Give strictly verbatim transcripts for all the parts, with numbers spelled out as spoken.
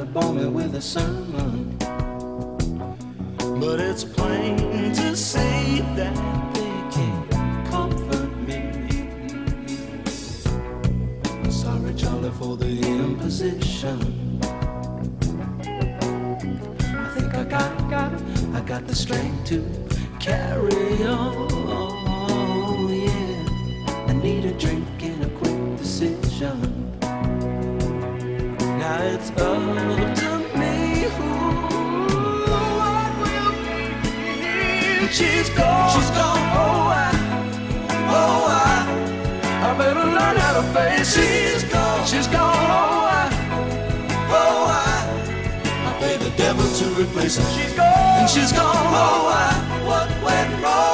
to bore me with a sermon, but it's plain to see that they can't comfort me. Sorry, Charlie, for the imposition. I think I got, got, I got the strength to carry on. Yeah, I need a drink and a quick decision. Now it's up to me. Ooh, what will be? She's gone. She's gone. Oh, I, oh, I, I better learn how to face it. She's gone. She's gone. Oh, I, oh, I, I pay the devil to replace her. She's gone. And she's gone. Oh, I, what went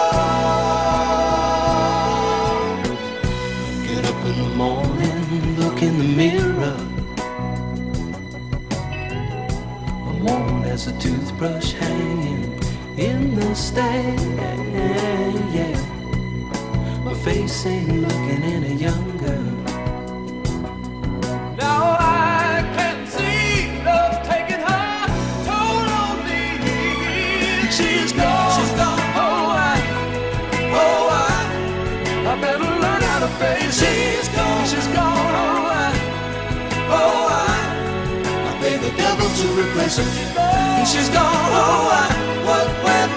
wrong? Get up in the morning, look in the mirror. Worn as a toothbrush hanging in the stand, yeah. My face ain't looking any younger. Now I can see love taking her toll on me. She's gone, she's gone. Oh, I, oh, I, I better learn how to face it. She's gone, she's gone. Oh, I, oh, I, the devil to replace her. And she's gone. Oh, I, what went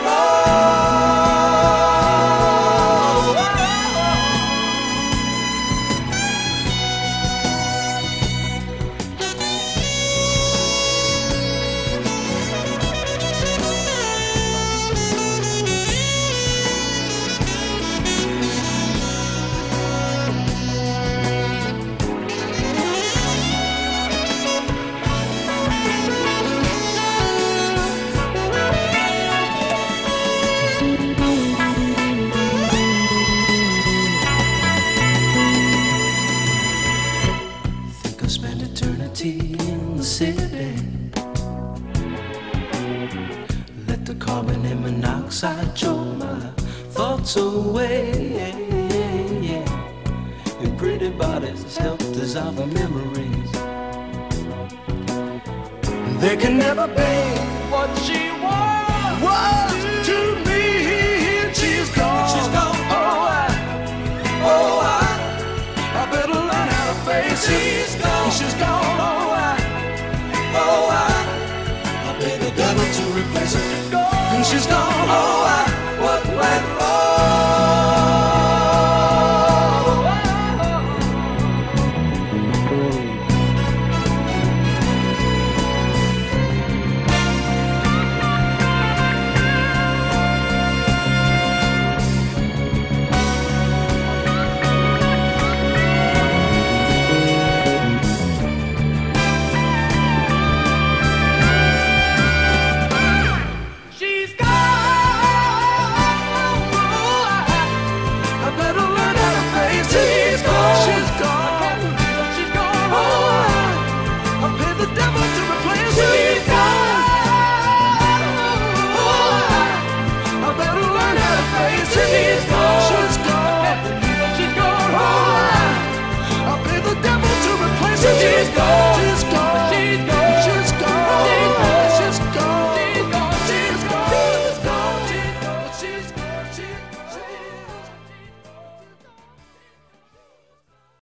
in the city? Let the carbon and monoxide choke my thoughts away. And pretty bodies help dissolve the memories. They can never be what she was, was to me. She's gone. She's gone. Oh, I, oh, I, I better learn how to face it. She's gone. She's gone.